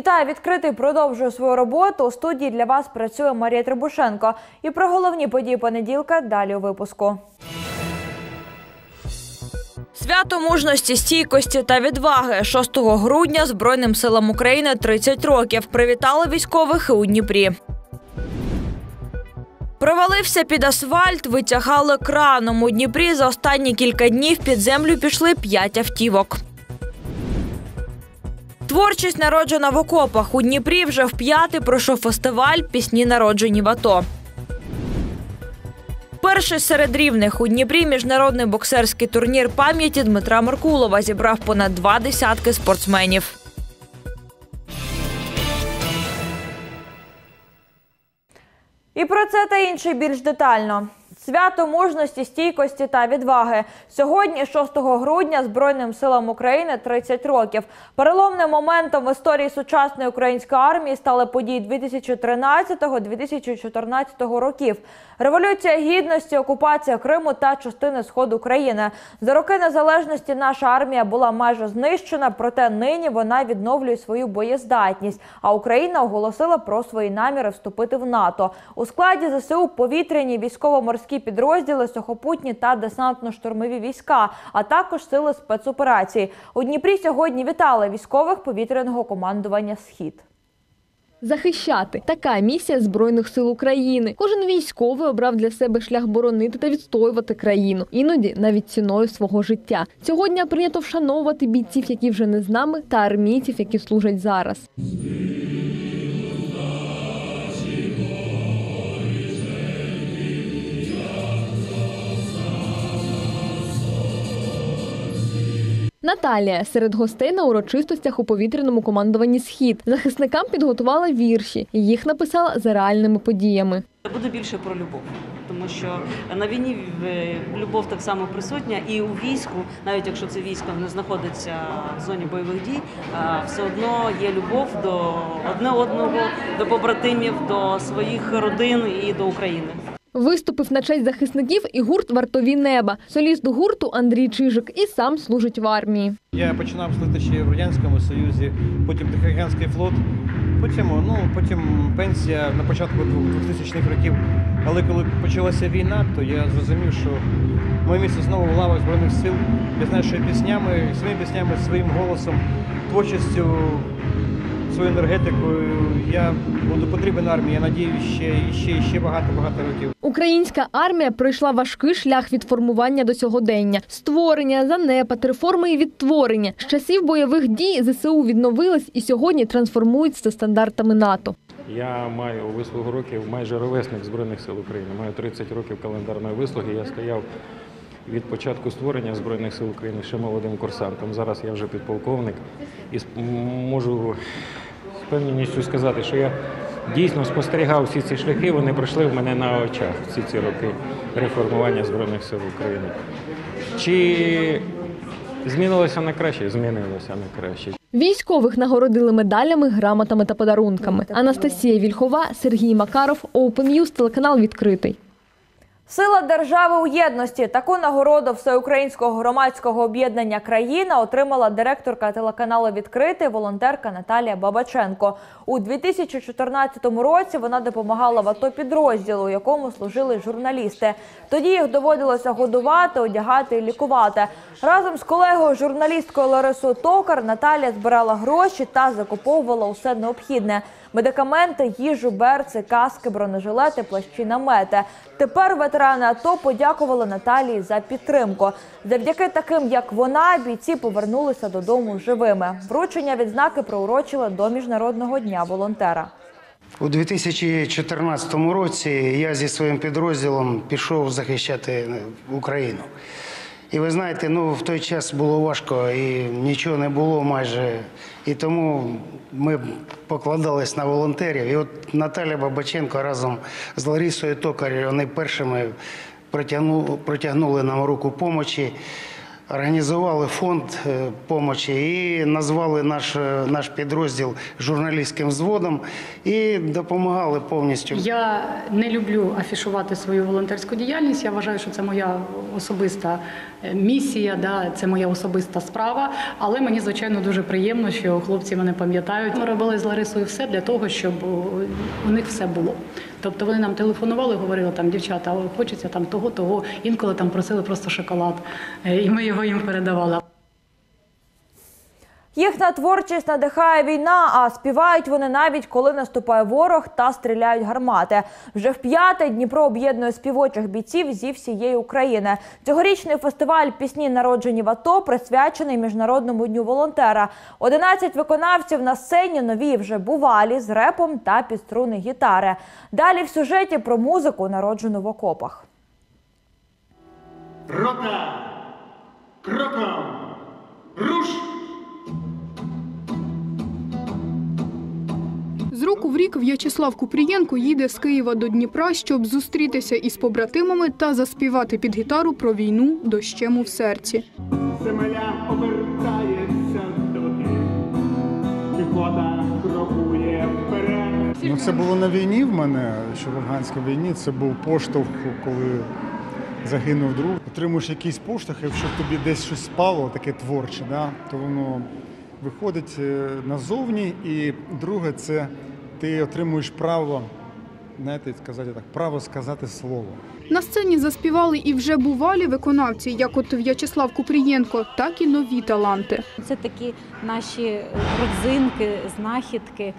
Вітаю! Відкритий продовжує свою роботу. У студії для вас працює Марія Требушенко. І про головні події понеділка далі у випуску. Свято мужності, стійкості та відваги. 6 грудня Збройним силам України 30 років. Привітали військових і у Дніпрі. Провалився під асфальт, витягали краном. У Дніпрі за останні кілька днів під землю пішли 5 автівок. Творчість народжена в окопах. У Дніпрі вже вп'яте пройшов фестиваль «Пісні, народжені в АТО». Перший серед рівних. У Дніпрі міжнародний боксерський турнір пам'яті Дмитра Меркулова зібрав понад 20 спортсменів. І про це та інше більш детально. Свято мужності, стійкості та відваги. Сьогодні, 6 грудня, Збройним силам України 30 років. Переломним моментом в історії сучасної української армії стали події 2013-2014 років. Революція Гідності, окупація Криму та частини Сходу країни. За роки незалежності наша армія була майже знищена, проте нині вона відновлює свою боєздатність. А Україна оголосила про свої наміри вступити в НАТО. У складі ЗСУ повітряні, військово-морські підрозділи, сухопутні та десантно-штурмові війська, а також сили спецоперацій. У Дніпрі сьогодні вітали військових повітряного командування «Схід». Захищати – така місія Збройних сил України. Кожен військовий обрав для себе шлях боронити та відстоювати країну, іноді навіть ціною свого життя. Цього дня прийнято вшановувати бійців, які вже не з нами, та армійців, які служать зараз. Наталія – серед гостей на урочистостях у повітряному командуванні «Схід». Захисникам підготувала вірші. Їх написала за реальними подіями. Буде більше про любов, тому що на війні любов так само присутня. І у війську, навіть якщо це військо не знаходиться в зоні бойових дій, все одно є любов до одне одного, до побратимів, до своїх родин і до України. Виступив на честь захисників і гурт «Вартові неба». Соліст гурту Андрій Чижик і сам служить в армії. Я починав служити ще в Радянському Союзі, потім Тихоокеанський флот, потім пенсія на початку 2000-х років. Але коли почалася війна, то я зрозумів, що моє місце знову в лавах Збройних сил. Я знаю, що своїми піснями, своїм голосом, творчістю, своєю енергетикою я буду потрібен армії, я надіюсь, ще багато років. Українська армія пройшла важкий шлях від формування до сьогодення. Створення, занепад, реформи і відтворення. З часів бойових дій ЗСУ відновились і сьогодні трансформуються за стандартами НАТО. Я маю вислугу років майже ровесник Збройних сил України. Маю 30 років календарної вислуги. Я стояв від початку створення Збройних сил України ще молодим курсантом. Зараз я вже підполковник і можу з певністю сказати, що я дійсно спостерігав всі ці шляхи, вони пройшли в мене на очах всі ці роки реформування Збройних сил України. Чи змінилося на краще? Змінилося на краще. Військових нагородили медалями, грамотами та подарунками. Анастасія Вільхова, Сергій Макаров, Open News, телеканал «Відкритий». Сила держави у єдності. Таку нагороду всеукраїнського громадського об'єднання «Країна» отримала директорка телеканалу «Відкритий», волонтерка Наталія Бабаченко. У 2014 році вона допомагала в АТО підрозділу, у якому служили журналісти. Тоді їх доводилося годувати, одягати і лікувати. Разом з колегою журналісткою Ларисою Токар Наталія збирала гроші та закуповувала усе необхідне – медикаменти, їжу, берці, каски, бронежилети, плащі, намети. Тепер ветерани АТО подякували Наталії за підтримку. Завдяки таким, як вона, бійці повернулися додому живими. Вручення відзнаки приурочили до Міжнародного дня волонтера. У 2014 році я зі своїм підрозділом пішов захищати Україну. І ви знаєте, в той час було важко і нічого не було майже. І тому ми покладались на волонтерів. І от Наталя Бабаченко разом з Ларисою Токар, вони першими протягнули нам руку помочі. організували фонд допомоги і назвали наш підрозділ журналістським взводом і допомагали повністю. Я не люблю афішувати свою волонтерську діяльність. Я вважаю, що це моя особиста місія, це моя особиста справа. Але мені, звичайно, дуже приємно, що хлопці мене пам'ятають. Ми робили з Ларисою все для того, щоб у них все було. Тобто вони нам телефонували, говорили, дівчата, хочеться того. Інколи просили просто шоколад, і ми його їм передавали. Їхня творчість надихає війна, а співають вони навіть, коли наступає ворог та стріляють гармати. Вже вп'яте Дніпро об'єднує співочих бійців зі всієї України. Цьогорічний фестиваль «Пісні, народжені в АТО» присвячений Міжнародному дню волонтера. 11 виконавців на сцені, нові вже бувалі, з репом та під струни гітари. Далі в сюжеті про музику, народжену в окопах. Рота! Кроком! Руш! З року в рік В'ячеслав Купрієнко їде з Києва до Дніпра, щоб зустрітися із побратимами та заспівати під гітару про війну дощем у серці. Земля обертається доти, піхота крокує вперед. Це було на війні в мене, що в афганській війні. Це був поштовх, коли загинув друг. Отримуєш якийсь поштовх, якщо тобі десь щось спало, таке творче, то воно виходить назовні. І друге, це ти отримуєш право, право сказати слово. На сцені заспівали і вже бувалі виконавці, як от В'ячеслав Купрієнко, так і нові таланти. Це такі наші родзинки, знахідки,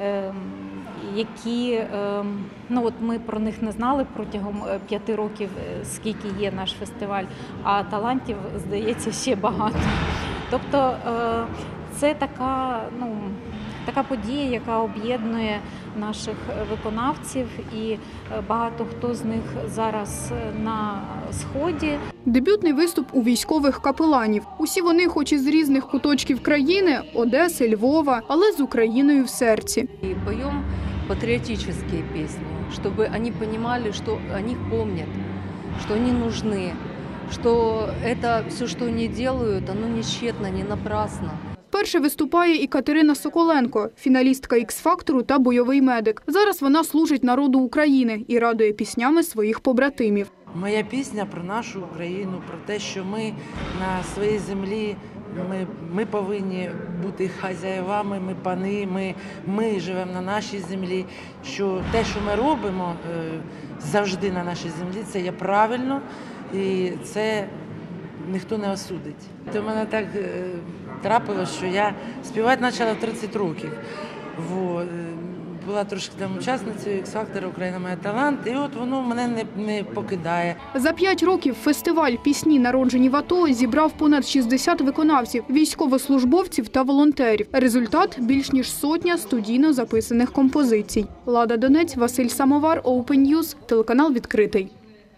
які ми про них не знали протягом 5 років, скільки є наш фестиваль, а талантів, здається, ще багато. Тобто це така подія, яка об'єднує наших виконавців, і багато хто з них зараз на Сході. Дебютний виступ у військових капеланів. Усі вони, хоч і з різних куточків країни, Одеси, Львова, але з Україною в серці. І поємо патріотичні пісні, щоб вони розуміли, що о них пам'ятають, що вони нужны, що це все, що вони роблять, воно не тщетно, не напрасно. Перше виступає і Катерина Соколенко, фіналістка «Ікс-фактору» та бойовий медик. Зараз вона служить народу України і радує піснями своїх побратимів. Моя пісня про нашу Україну, про те, що ми на своїй землі, ми повинні бути хазяєвами, ми пани, ми живемо на нашій землі, що те, що ми робимо завжди на нашій землі, це є правильно і це ніхто не осудить. У мене так трапилось, що я співати почала в 30 років. Була трошки учасницею «Ікс-фактора», «Україна має талант», і от воно мене не покидає. За 5 років фестиваль «Пісні, народжені в АТО» зібрав понад 60 виконавців, військовослужбовців та волонтерів. Результат – більш ніж 100 студійно записаних композицій. Лада Донець, Василь Самовар, Open News, телеканал «Відкритий».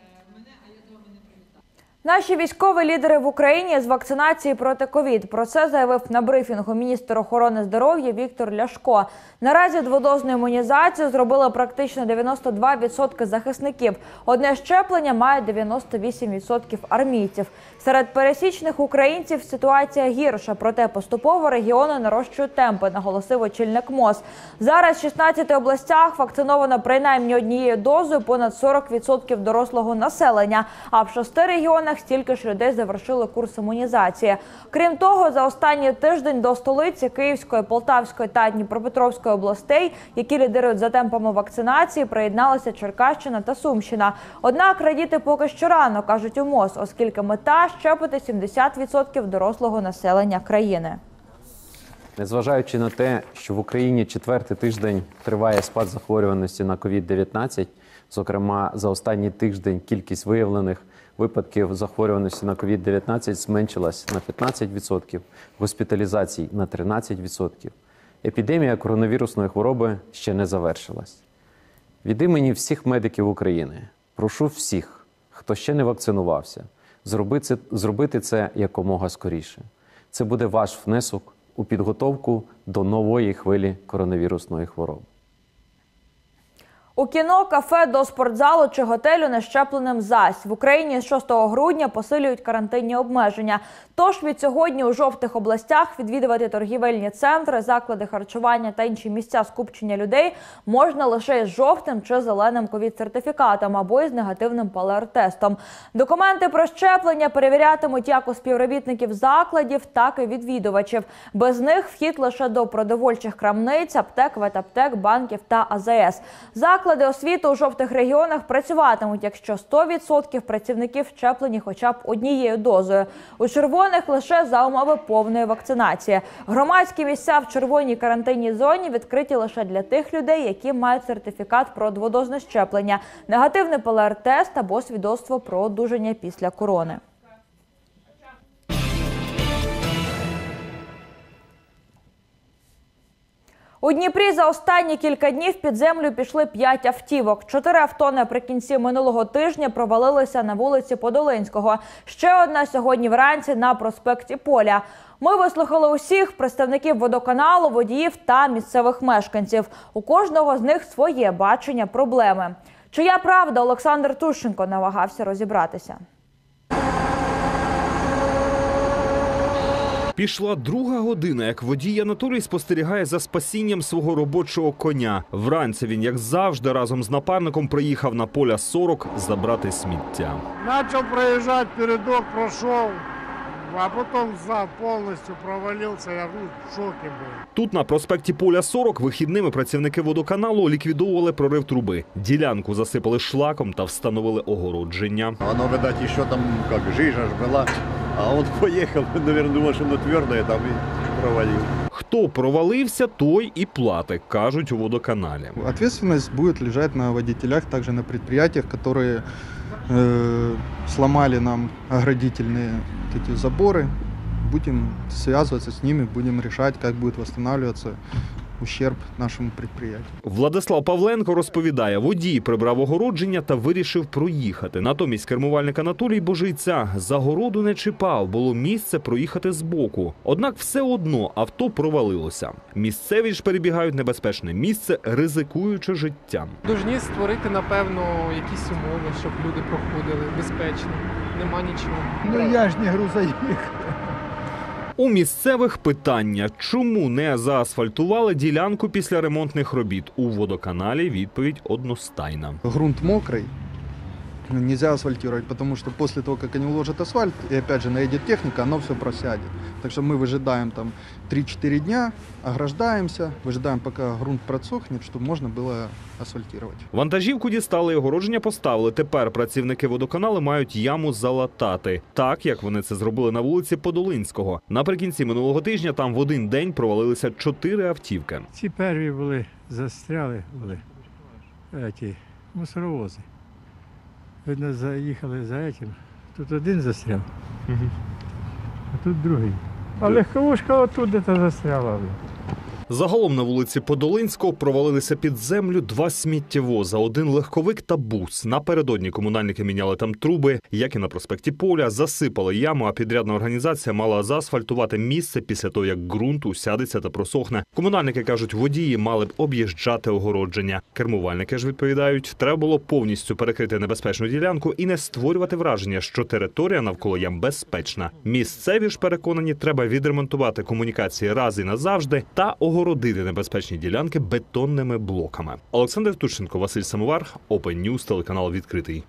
Наші військові лідери в Україні з вакцинації проти ковід. Про це заявив на брифінгу міністр охорони здоров'я Віктор Ляшко. Наразі дводозну імунізацію зробили практично 92% захисників. Одне щеплення має 98% армійців. Серед пересічних українців ситуація гірша, проте поступово регіони нарощують темпи, наголосив очільник МОЗ. Зараз в 16 областях вакциновано принаймні однією дозою понад 40% дорослого населення, а в 6 регіонах стільки ж людей завершили курс імунізації. Крім того, за останній тиждень до столиці Київської, Полтавської та Дніпропетровської областей, які лідирують за темпами вакцинації, приєдналися Черкащина та Сумщина. Однак радіти поки що рано, кажуть у МОЗ, оскільки мета – щепити 70% дорослого населення країни. Незважаючи на те, що в Україні 4-й тиждень триває спад захворюваності на COVID-19, зокрема за останній тиждень кількість виявлених випадків захворюваності на COVID-19 зменшилась на 15%, госпіталізацій на 13%. Епідемія коронавірусної хвороби ще не завершилась. Від імені всіх медиків України прошу всіх, хто ще не вакцинувався, зробити це якомога скоріше. Це буде ваш внесок у підготовку до нової хвилі коронавірусної хвороби. У кіно, кафе, до спортзалу чи готелю нещепленим зась. В Україні з 6 грудня посилюють карантинні обмеження. Тож від сьогодні у жовтих областях відвідувати торгівельні центри, заклади харчування та інші місця скупчення людей можна лише із жовтим чи зеленим ковід-сертифікатом або із негативним ПЛР-тестом. Документи про щеплення перевірятимуть як у співробітників закладів, так і відвідувачів. Без них вхід лише до продовольчих крамниць, аптек, ветаптек, банків та АЗС. Заклади освіти у жовтих регіонах працюватимуть, якщо 100% працівників щеплені хоча б однією дозою. У червоних лише за умови повної вакцинації. Громадські місця в червоній карантинній зоні відкриті лише для тих людей, які мають сертифікат про дводозне щеплення, негативний ПЛР-тест або свідоцтво про одужання після корони. У Дніпрі за останні кілька днів під землю пішли 5 автівок. 4 авто наприкінці минулого тижня провалилися на вулиці Подолинського. Ще одна сьогодні вранці на проспекті Поля. Ми вислухали усіх представників водоканалу, водіїв та місцевих мешканців. У кожного з них своє бачення проблеми. Чия правда, Олександр Тущенко намагався розібратися. Пішла друга година, як водій Анатолій спостерігає за спасінням свого робочого коня. Вранці він, як завжди, разом з напарником приїхав на Поля 40 забрати сміття. Почав проїжджати, передок пройшов, а потім зад повністю провалився, я в шокі був. Тут на проспекті Поля 40 вихідними працівники водоканалу ліквідовували прорив труби. Ділянку засипали шлаком та встановили огородження. Воно, видать, ще там, як жижа ж була. А он поїхав, мабуть, думав, що воно тверде, там і провалив. Хто провалився, той і платить, кажуть у водоканалі. Ответственность будет лежать на водителях, также на предприятиях, которые сломали нам оградительные эти заборы. Будем связываться с ними, будем решать, как будет восстанавливаться ущерб нашому підприємству. Владислав Павленко розповідає, водій прибрав огородження та вирішив проїхати. Натомість кермувальник Анатолій Божийця загороду не чіпав, було місце проїхати збоку. Однак все одно авто провалилося. Місцеві ж перебігають небезпечне місце, ризикуючи життям. Должні створити, напевно, якісь умови, щоб люди проходили безпечно. Нема нічого. Ну я ж не грузовик. У місцевих питання, чому не заасфальтували ділянку після ремонтних робіт? У водоканалі відповідь одностайна. Грунт мокрий, нельзя асфальтировать, потому что после того, как они уложат асфальт, и опять же наедет техника, оно все просядет. Так что мы выжидаем там 3-4 дня, ограждаемся, выжидаем, пока грунт просохнет, чтобы можно было асфальтировать. Вантажівку дістали і огородження поставили. Тепер працівники водоканалу мають яму залатати. Так, як вони це зробили на вулиці Подолинського. Наприкінці минулого тижня там в один день провалилися 4 автівки. Ці перві були, застряли ці мусоровози. Видно, заїхали за этим. Тут один застряв, а тут другий. А легковушка отут де-то застряла. Загалом на вулиці Подолинського провалилися під землю 2 сміттєвоза, 1 легковик та бус. Напередодні комунальники міняли там труби, як і на проспекті Поля, засипали яму, а підрядна організація мала заасфальтувати місце після того, як ґрунт усядеться та просохне. Комунальники кажуть, водії мали б об'їжджати огородження. Кермувальники ж відповідають, треба було повністю перекрити небезпечну ділянку і не створювати враження, що територія навколо ям безпечна. Місцеві ж переконані, треба відремонтувати комунікації раз і назавжди та огородити небезпечні ділянки бетонними блоками. Олександр Тущенко, Василь Самовар, Open News, телеканал «Відкритий».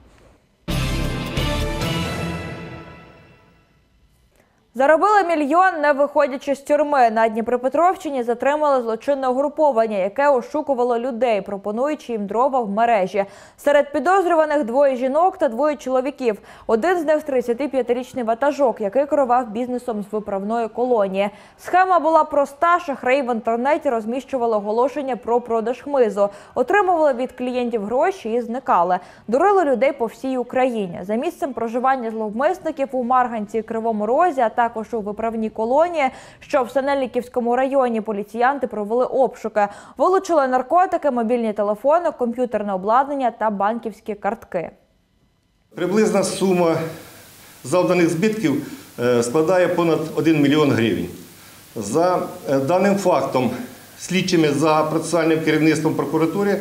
Заробили мільйон, не виходячи з тюрми. На Дніпропетровщині затримали злочинне угруповання, яке ошукувало людей, пропонуючи їм дрова в мережі. Серед підозрюваних 2 жінок та 2 чоловіків. Один з них – 35-річний ватажок, який керував бізнесом з виправної колонії. Схема була проста. Шахраї в інтернеті розміщували оголошення про продаж хмизу, отримували від клієнтів гроші і зникали. Дурили людей по всій Україні. За місцем проживання зловмисників у Марганці і Кривому Розі, а також у виправній колонії, що в Синельниківському районі, поліціянти провели обшуки. Вилучили наркотики, мобільні телефони, комп'ютерне обладнання та банківські картки. Приблизна сума завданих збитків складає понад 1 мільйон гривень. За даним фактом, слідчими за процесуальним керівництвом прокуратури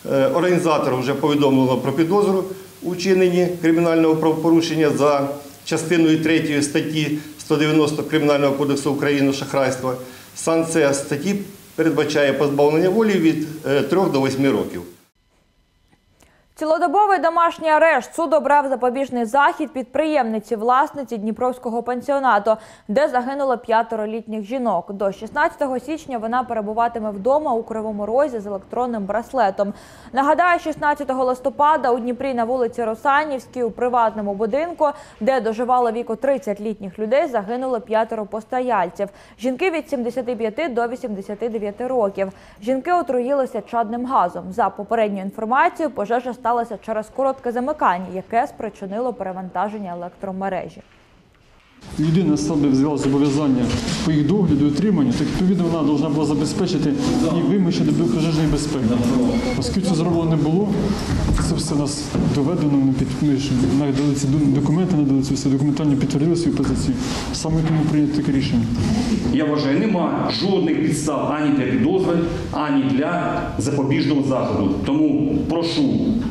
Організатору вже повідомлено про підозру у вчиненні кримінального правопорушення за частиною 3 статті 190 Кримінального кодексу України «Шахрайство». Санкція статті передбачає позбавлення волі від 3 до 8 років. Цілодобовий домашній арешт. Суд обрав запобіжний захід підприємниці-власниці Дніпровського пансіонату, де загинуло 5 літніх жінок. До 16 січня вона перебуватиме вдома у Кривому Розі з електронним браслетом. Нагадаю, 16 листопада у Дніпрі на вулиці Росанівській у приватному будинку, де доживало віку 30 літніх людей, загинуло 5 постояльців. Жінки від 75 до 89 років. Жінки отруїлися чадним газом. За попередньою інформацією, пожежа сталася через коротке замикання, яке спричинило перевантаження електромережі. Людина себе взяла зобов'язання по їх догляду і утриманню, так відповідно вона повинна була забезпечити і вимоги до пожежної безпеки. Оскільки це зроблено не було, це все у нас доведено, ми навіть дали ці документи, надали це все документально підтвердили свою позицію. Саме тому прийнято таке рішення. Я вважаю, нема жодних підстав ані для підозри, ані для запобіжного заходу. Тому прошу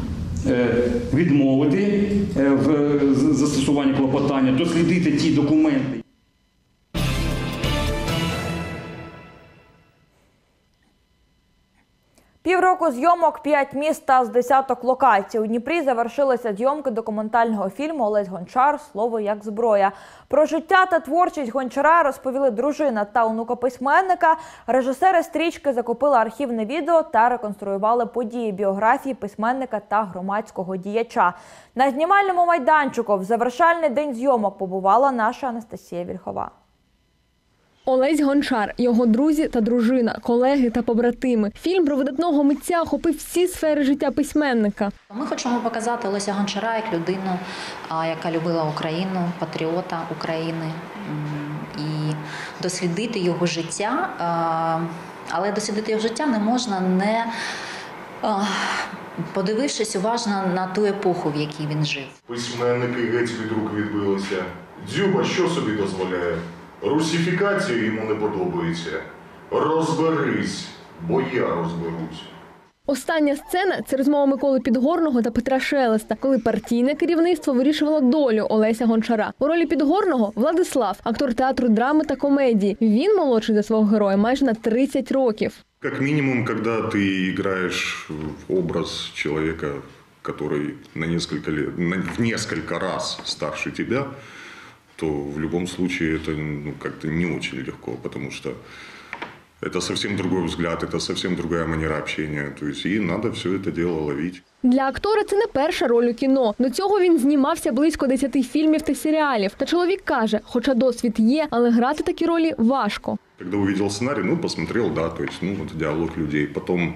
відмовити в застосуванні клопотання, дослідити ті документи. Півроку зйомок, 5 міст та з десяток локацій. У Дніпрі завершилися зйомки документального фільму «Олесь Гончар. Слово як зброя». Про життя та творчість Гончара розповіли дружина та онука письменника. Режисери стрічки закупили архівне відео та реконструювали події біографії письменника та громадського діяча. На знімальному майданчику в завершальний день зйомок побувала наша Анастасія Вільхова. Олесь Гончар, його друзі та дружина, колеги та побратими. Фільм про видатного митця охопив всі сфери життя письменника. Ми хочемо показати Олеся Гончара як людину, яка любила Україну, патріота України, і дослідити його життя. Але дослідити його життя не можна, не подивившись уважно на ту епоху, в якій він жив. Письменники геть від рук відбилися. Дзюба що собі дозволяє? Русифікація йому не подобається. Розберись, бо я розберусь. Остання сцена – це розмова Миколи Підгорного та Петра Шелеста, коли партійне керівництво вирішувало долю Олеся Гончара. У ролі Підгорного – Владислав, актор театру драми та комедії. Він молодший за свого героя майже на 30 років. Как минимум, когда ты играешь в образ человека, который в несколько раз старше тебя, то в любом случае это как-то не очень легко, потому что это совсем другой взгляд, это совсем другая манера общения. То есть и надо все это дело ловить. Для актора це не перша роль у кіно. До цього він знімався близько 10 фільмів та серіалів. Та чоловік каже, хоча досвід є, але грати такі ролі важко. Когда увидел сценарий, посмотрел, да, то есть, вот диалог людей. Потом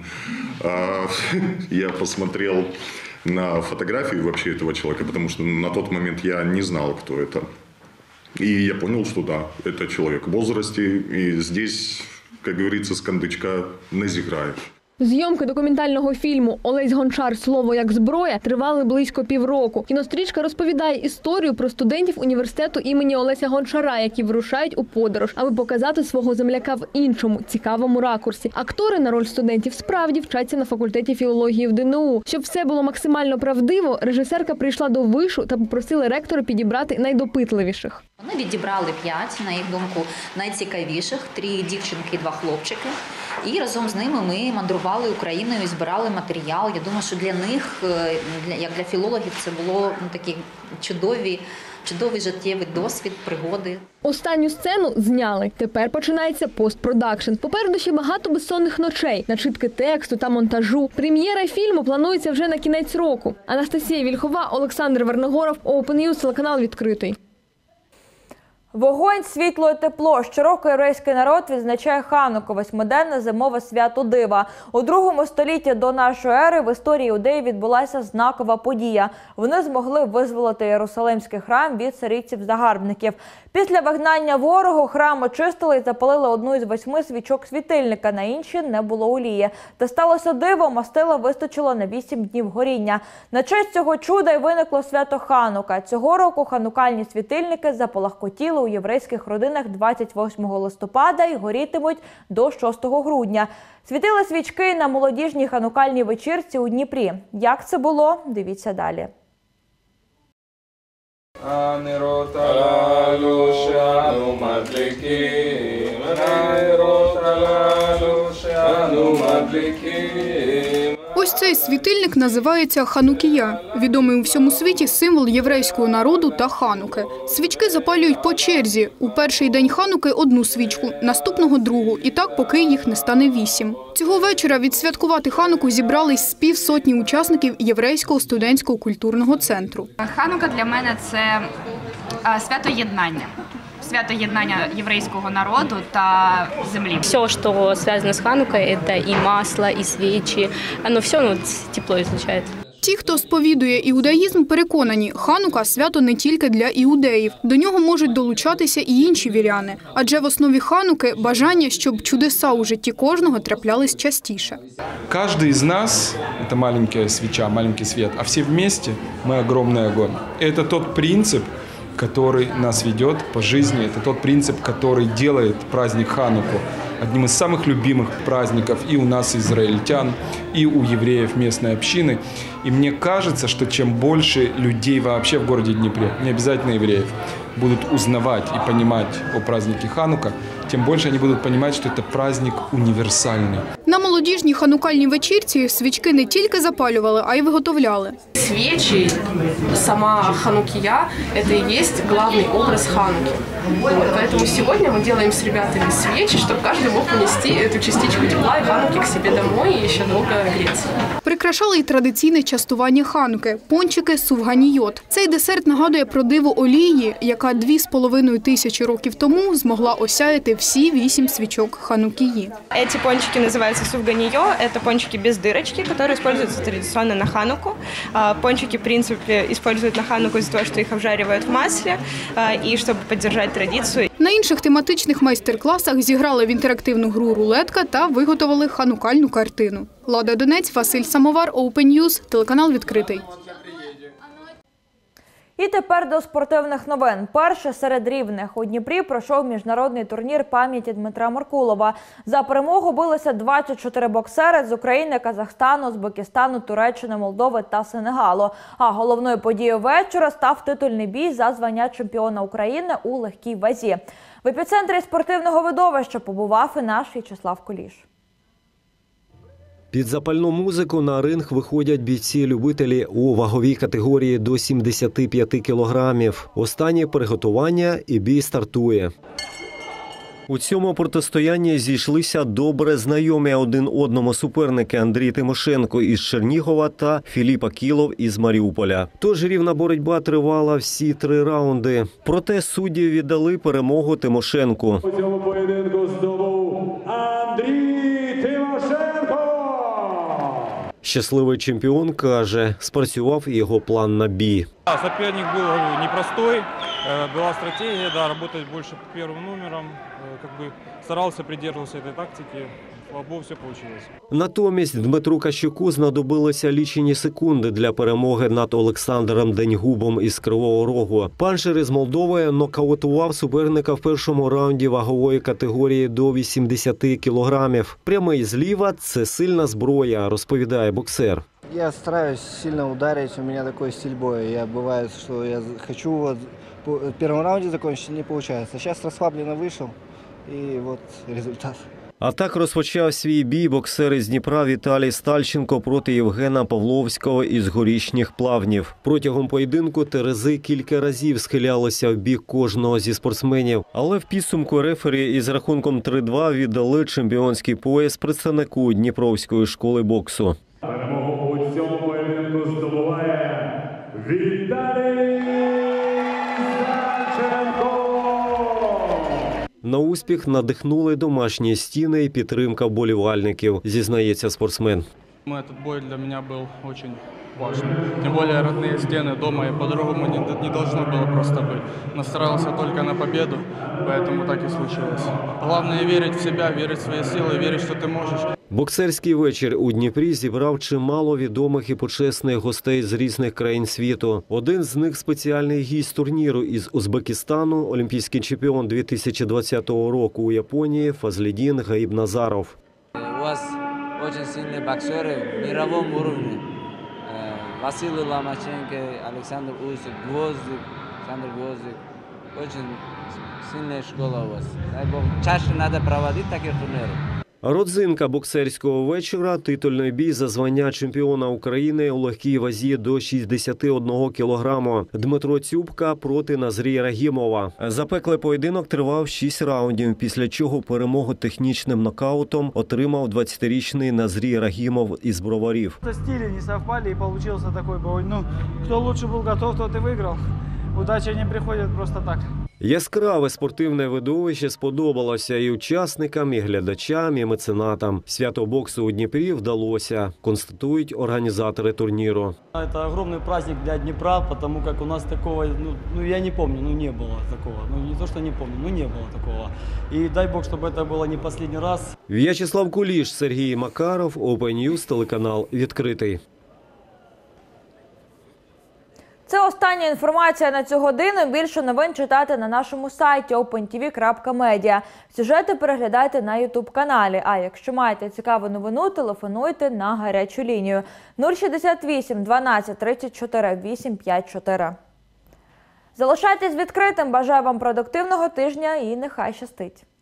я посмотрел на фотографии вообще этого человека, потому что на тот момент я не знал, кто это. И я понял, что да, это человек в возрасте, и здесь, как говорится, с кондачка не зіграєш. Зйомки документального фільму «Олесь Гончар. Слово як зброя» тривали близько півроку. Кінострічка розповідає історію про студентів університету імені Олеся Гончара, які вирушають у подорож, аби показати свого земляка в іншому, цікавому ракурсі. Актори на роль студентів справді вчаться на факультеті філології в ДНУ. Щоб все було максимально правдиво, режисерка прийшла до вишу та попросила ректора підібрати найдопитливіших. Вони відібрали 5, на їх думку, найцікавіших, 3 дівчинки і 2 хлопчики. І разом з ними ми мандрували Україною і збирали матеріал. Я думаю, що для них, як для філологів, це було такі чудовий життєвий досвід, пригоди. Останню сцену зняли. Тепер починається постпродакшн. Попереду ще багато безсонних ночей, начитки тексту та монтажу. Прем'єра фільму планується вже на кінець року. Анастасія Вільхова, Олександр Верногоров, Open News, телеканал «Відкритий». Вогонь, світло і тепло. Щороку єврейський народ відзначає Хануку – восьмиденне зимове свято дива. У 2 столітті до нашої ери в історії іудеї відбулася знакова подія. Вони змогли визволити Єрусалимський храм від сирійців-загарбників. Після вигнання ворогу храм очистили і запалили одну із 8 свічок світильника, на інші не було олії. Та сталося диво, мастила вистачило на 8 днів горіння. На честь цього чуда й виникло свято Ханука. Цього року ханукальні світильники запалахкотіли у єврейських родинах 28 листопада і горітимуть до 6 грудня. Світили свічки на молодіжній ханукальній вечірці у Дніпрі. Як це було? Дивіться далі. Ось цей світильник називається Ханукія. Відомий у всьому світі символ єврейського народу та Хануки. Свічки запалюють по черзі. У перший день Хануки – 1 свічку, наступного – 2. І так, поки їх не стане 8. Цього вечора відсвяткувати Хануку зібрались з півсотні учасників Єврейського студентського культурного центру. Ханука для мене – це свято єднання. Свято єднання єврейського народу та землі. Все, что связано с Ханукой, это и масло, и свечи. Оно все тепло излучает. Ті, хто сповідує іудаїзм, переконані, Ханука – свято не тільки для іудеїв. До нього можуть долучатися і інші віряни. Адже в основі Хануки – бажання, щоб чудеса у житті кожного траплялись частіше. Каждый из нас – это маленькая свеча, маленький свет, а все вместе мы огромный огонь. Это тот принцип, который нас ведет по жизни. Это тот принцип, который делает праздник Хануку одним из самых любимых праздников и у нас, израильтян, и у евреев местной общины. И мне кажется, что чем больше людей вообще в городе Днепре, не обязательно евреев, будут узнавать и понимать о празднике Ханука, тем больше они будут понимать, что это праздник универсальный. На молодіжній ханукальній вечірці свічки не тільки запалювали, а й виготовляли. Свечи, сама Ханукия – это и есть главный образ Хануки. Поэтому сегодня мы делаем с ребятами свечи, чтобы каждый мог унести эту частичку тепла и Хануки к себе домой и еще долго греться. Прикрашали й традиційне частування Хануки – пончики сувганійот. Цей десерт нагадує про диву олії, яка 2500 років тому змогла осяяти всі 8 свічок Ханукії. Эти пончики называются сувганийо. Это пончики без дырочки, которые используются традиционно на Хануку. Пончики, в принципе, используют на Хануку из-за того, что их обжаривают в масле, и чтобы поддержать традицию. На інших тематичних майстер-класах зіграли в інтерактивну гру «Рулетка» та виготовили ханукальну картину. Лада Донець, Василь Самовар, Open News, телеканал «Відкритий». І тепер до спортивних новин. Перше серед рівних. У Дніпрі пройшов міжнародний турнір пам'яті Дмитра Меркулова. За перемогу билися 24 боксери з України, Казахстану, Узбекистану, Туреччини, Молдови та Сенегалу. А головною подією вечора став титульний бій за звання чемпіона України у легкій вазі. В епіцентрі спортивного видовища побував і наш В'ячеслав Куліш. Під запальну музику на ринг виходять бійці-любителі у ваговій категорії до 75 кілограмів. Останнє приготування і бій стартує. У цьому протистоянні зійшлися добре знайомі один одному суперники Андрій Тимошенко із Чернігова та Філіп Акілов із Маріуполя. Тож рівна боротьба тривала всі 3 раунди. Проте судді віддали перемогу Тимошенку. У цьому поєдинку здобув Андрій Тимошенко. Щасливий чемпіон каже, спрацював його план на бій. Соперник был непростой, была стратегия, да, работать больше по первым номерам, старался придерживаться этой тактики, слава богу, все получилось. Натомість Дмитру Кащуку знадобилися лічені секунди для перемоги над Олександром Деньгубом із Кривого Рогу. Паншер із Молдови нокаутував суперника в першому раунді вагової категорії до 80 кілограмів. Прямий зліва – це сильна зброя, розповідає боксер. Я стараюсь сильно ударить, у меня такой стиль боя. Бывает, что я хочу в первом раунде закончить, не получается. Сейчас расслабленно вышел, и вот результат. А так розпочав свій бій боксер із Дніпра Віталій Стальченко проти Євгена Павловського із Горішніх Плавнів. Протягом поєдинку терези кілька разів схилялися в бік кожного зі спортсменів. Але в підсумку рефері із рахунком 3-2 віддали чемпіонський пояс представнику Дніпровської школи боксу. Перемогу у цьому поєдинку здобуває Віталій Стальченко. На успіх надихнули домашні стіни і підтримка вболівальників, зізнається спортсмен. Этот бой для меня был очень важен. Тем более родные стены дома, и по-другому не должно было просто быть. Но старался только на победу, поэтому так и случилось. Главное верить в себя, верить в свои силы, верить, что ты можешь. Боксерський вечір у Дніпрі зібрав чимало відомих і почесних гостей з різних країн світу. Один з них – спеціальний гість турніру із Узбекистану, олімпійський чемпіон 2020 року у Японії Фазлиддин Гаибназаров. У вас очень сильные боксеры в мировом уровне. Василий Ломаченко, Александр Усик, Гвоздик, Александр Гвоздик. Очень сильная школа у вас. Дай Бог, чаще надо проводить такие турниры. Родзинка боксерського вечора – титульний бій за звання чемпіона України у легкій вазі до 61 кілограму. Дмитро Цюбка проти Назрія Рагімова. Запеклий поєдинок тривав 6 раундів, після чого перемогу технічним нокаутом отримав 20-річний Назрій Рагімов із Броварів. Стили не совпали и получился такой бой. Ну, кто лучше был готов, тот и выиграл. Удача не приходит просто так. Яскраве спортивне видовище сподобалося і учасникам, і глядачам, і меценатам. Свято боксу у Дніпрі вдалося, констатують організатори турніру. Это огромный праздник для Днепра, потому как у нас такого, я не помню, не было такого. Не то, что не помню, не было такого. И дай Бог, чтобы это было не последний раз. В'ячеслав Куліш, Сергій Макаров, Open News, телеканал «Відкритий». Це остання інформація на цю годину. Більше новин читайте на нашому сайті opentv.media. Сюжети переглядайте на YouTube-каналі. А якщо маєте цікаву новину, телефонуйте на гарячу лінію 068 12 34 854. Залишайтесь відкритим. Бажаю вам продуктивного тижня і нехай щастить.